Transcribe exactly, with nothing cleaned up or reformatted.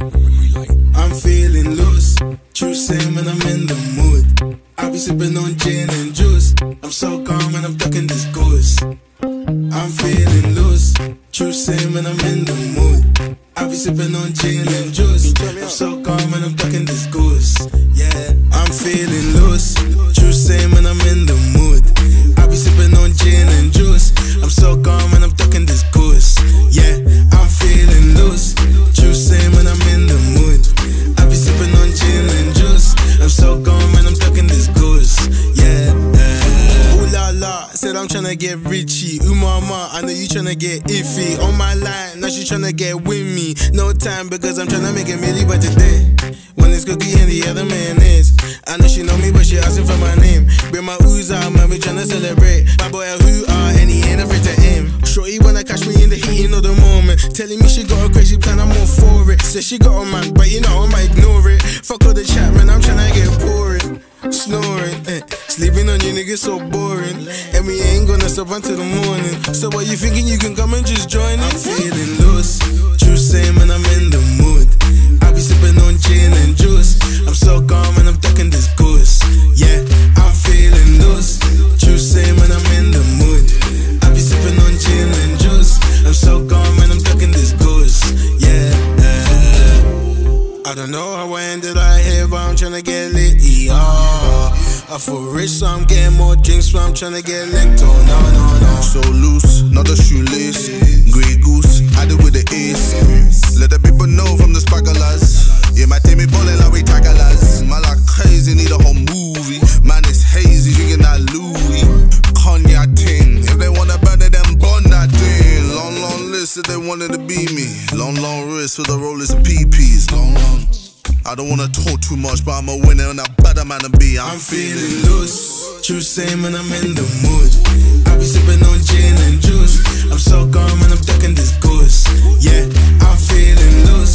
I'm feeling loose, true same when I'm in the mood. I be sipping on gin and juice. I'm so calm when I'm ducking this goose. I'm feeling loose, true same when I'm in the mood. I be sipping on gin and juice. I'm so calm when I'm ducking this goose. Yeah, I'm feeling loose, true same when I'm in the mood. I be sipping on gin and juice. I'm so calm when I'm ducking this goose. Yeah, I'm feeling loose, true same when I'm in the mood. I be sipping on gin and juice. I'm so calm when I'm ducking this goose. Yeah, uh. Ooh la la, said I'm tryna get richy. Ooh mama, I know you tryna get iffy. On my line, now she tryna get with me. No time because I'm tryna make a milli by today. When it's cookie and the other man is. I know she know me but she asking for my name. Bring my ooze out, man, we tryna celebrate. My boy a who are and he ain't afraid to aim. Shorty wanna catch me in the heat of the moment. Telling me she got a crazy plan, I'm all for it. Says she got a man, but you know I'ma ignore it. Fuck all the chat, man, I'm tryna get boring. Snoring, eh. Sleeping on you niggas so boring. And we ain't gonna stop until the morning. So what you thinking you can come and just join in? I'm feeling loose, true same when I'm in the mood. I be sipping on gin and juice. I'm so calm when I'm ducking this goose. Yeah, I'm feeling loose, true same when I'm in the mood. I be sipping on gin and juice. I'm so calm when I'm ducking this goose. Yeah, uh, I don't know how I ended up here, but I'm tryna get lit. Yeah, I feel rich, so I'm getting more drinks, so I'm tryna get licked. Oh no, no, no. So loose, not a shoelace. Grey goose, I do with the ace. Let the people know from the sparklers. Yeah, my team is ballin' like we tacklers. Man like crazy, need a whole movie. Man is hazy, drinking that Louis. Cognac ting, if they wanna burn it, then burn that thing. Long, long list if they wanted to be me. Long, long wrist for the rollers and P Ps. Long, long. I don't wanna talk too much, but I'm a winner and a better man to be. I'm, I'm feeling loose, true same when I'm in the mood. I be sipping on gin and juice. I'm so calm when I'm ducking this goose. Yeah, I'm feeling loose,